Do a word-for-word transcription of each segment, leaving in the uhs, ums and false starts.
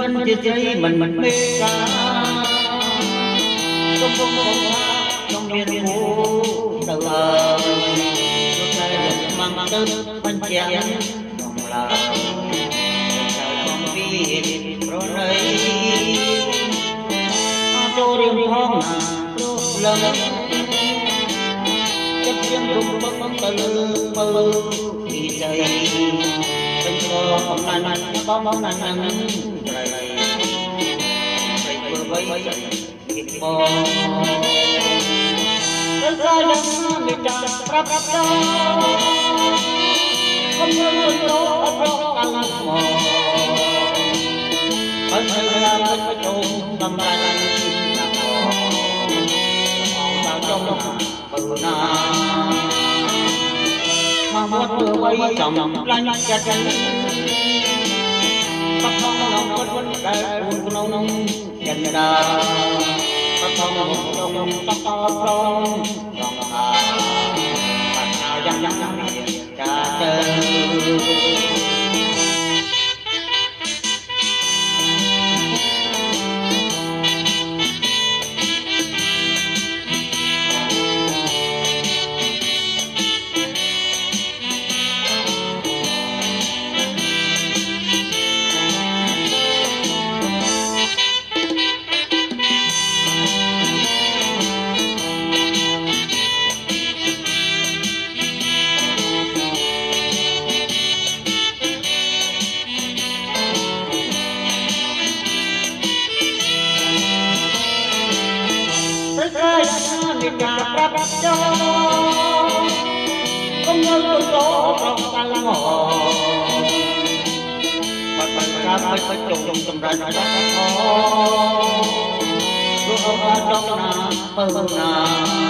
mình chia sẻ mình mình mê ca không không không trong miền phố đầu đời tôi thấy mang mang tớp phân chén lòng lòng trời con vi rồi đây cho riêng phong là lần chất riêng cùng bốc bốc tơ mơ đi dày bên cho không nan nan có món nan nan trời trời vừa với kịp bò tới ra lần mình trả rap rap cho không nhớ luôn đó ở trong căn mò ở thời gian ở trong tâm lan nằm vào trong bờ na mà một bữa quay chồng lanh chặt chặt bắt phong lòng quất quất đại buồn nông nông dần đà bắt phong lòng nông nông tóc tóc lòng lòng hà bạn nào dang dang dang cha chơi mình cả rap cho không nhớ tôi số trong căn mò bật bật ra mới mới trùng trùng trùng ra nói ra khó tôi không ra trong na bờ na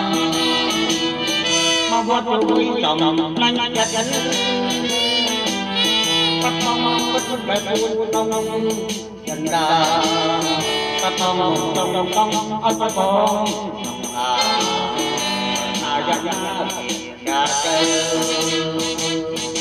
mà vót tôi chồng lanh chặt chắn bắt phong bắt bắt bẻ buồn nông nông dần đà bắt phong nông nông nông ơi bắt phong à à dạ dạ dạ dạ